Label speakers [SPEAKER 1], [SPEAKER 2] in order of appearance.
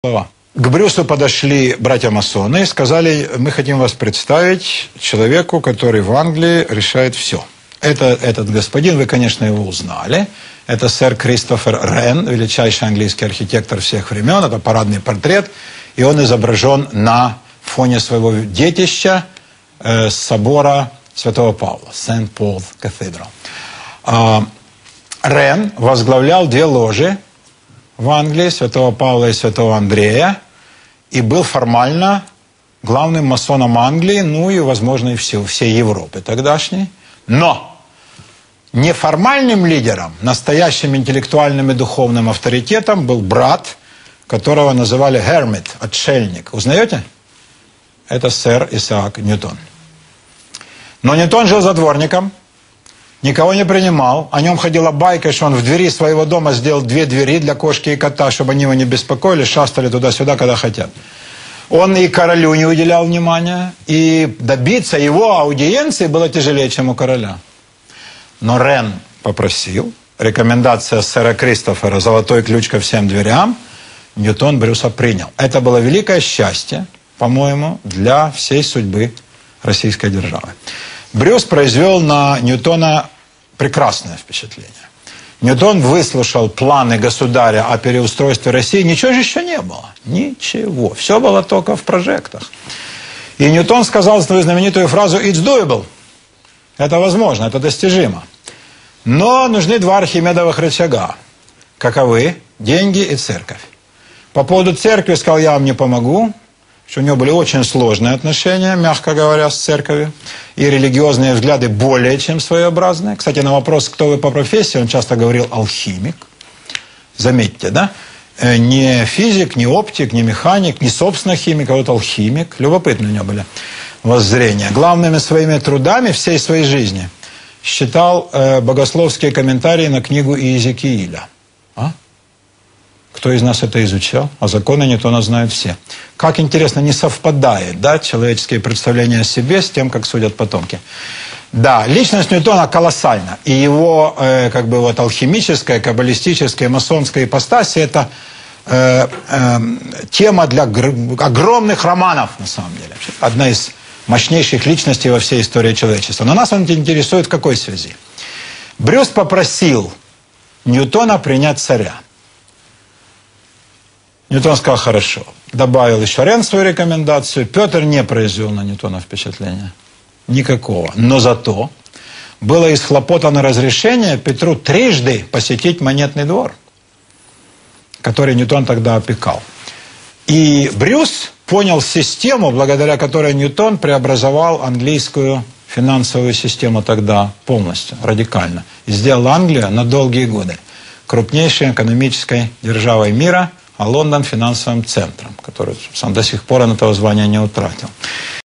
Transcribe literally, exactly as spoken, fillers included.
[SPEAKER 1] Слова. К Брюсу подошли братья-масоны и сказали: мы хотим вас представить человеку, который в Англии решает все. Это, этот господин, вы, конечно, его узнали. Это сэр Кристофер Рен, величайший английский архитектор всех времен. Это парадный портрет. И он изображен на фоне своего детища э, с собора Святого Павла, Сент Paul's Cathedral. Э, Рен возглавлял две ложи в Англии, Святого Павла и Святого Андрея, и был формально главным масоном Англии, ну и, возможно, и всей, всей Европы тогдашней. Но неформальным лидером, настоящим интеллектуальным и духовным авторитетом был брат, которого называли Hermit, отшельник. Узнаете? Это сэр Исаак Ньютон. Но Ньютон жил затворником, никого не принимал. О нем ходила байка, что он в двери своего дома сделал две двери для кошки и кота, чтобы они его не беспокоили, шастали туда-сюда, когда хотят. Он и королю не уделял внимания, и добиться его аудиенции было тяжелее, чем у короля. Но Рен попросил, рекомендация сэра Кристофера, золотой ключ ко всем дверям, Ньютон Брюса принял. Это было великое счастье, по-моему, для всей судьбы российской державы. Брюс произвел на Ньютона прекрасное впечатление. Ньютон выслушал планы государя о переустройстве России. Ничего же еще не было. Ничего. Все было только в прожектах. И Ньютон сказал свою знаменитую фразу «It's doable». Это возможно, это достижимо. Но нужны два архимедовых рычага. Каковы? Деньги и церковь. По поводу церкви сказал: я вам не помогу. Что у него были очень сложные отношения, мягко говоря, с церковью, и религиозные взгляды более чем своеобразные. Кстати, на вопрос, кто вы по профессии, он часто говорил алхимик. Заметьте, да? Не физик, не оптик, не механик, не собственно химик, а вот алхимик. Любопытные у него были воззрения. Главными своими трудами всей своей жизни считал э, богословские комментарии на книгу Иезекииля. А? Кто из нас это изучал? А законы Ньютона знают все. Как интересно, не совпадает, да, человеческие представления о себе с тем, как судят потомки. Да, личность Ньютона колоссальна. И его, э, как бы, вот, алхимическая, каббалистическая, масонская ипостась – это э, э, тема для огромных романов, на самом деле. Одна из мощнейших личностей во всей истории человечества. Но нас он интересует в какой связи? Брюс попросил Ньютона принять царя. Ньютон сказал: хорошо. Добавил еще Рен свою рекомендацию. Петр не произвел на Ньютона впечатления. Никакого. Но зато было исхлопотано разрешение Петру трижды посетить Монетный двор, который Ньютон тогда опекал. И Брюс понял систему, благодаря которой Ньютон преобразовал английскую финансовую систему тогда полностью, радикально. И сделал Англию на долгие годы крупнейшей экономической державой мира, а Лондон финансовым центром, который сам до сих пор он этого звания не утратил.